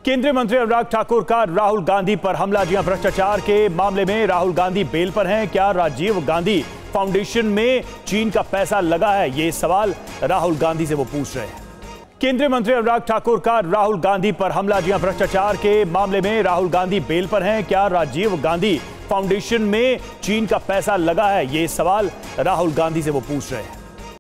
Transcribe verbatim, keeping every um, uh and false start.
केंद्रीय मंत्री अनुराग ठाकुर का राहुल गांधी पर हमला। जी हां, भ्रष्टाचार के मामले में राहुल गांधी बेल पर हैं। क्या राजीव गांधी फाउंडेशन में चीन का पैसा लगा है? ये सवाल राहुल गांधी से वो पूछ रहे हैं। केंद्रीय मंत्री अनुराग ठाकुर का राहुल गांधी पर हमला। जी हां, भ्रष्टाचार के मामले में राहुल गांधी बेल पर हैं। क्या राजीव गांधी फाउंडेशन में चीन का पैसा लगा है? ये सवाल राहुल गांधी से वो पूछ रहे हैं।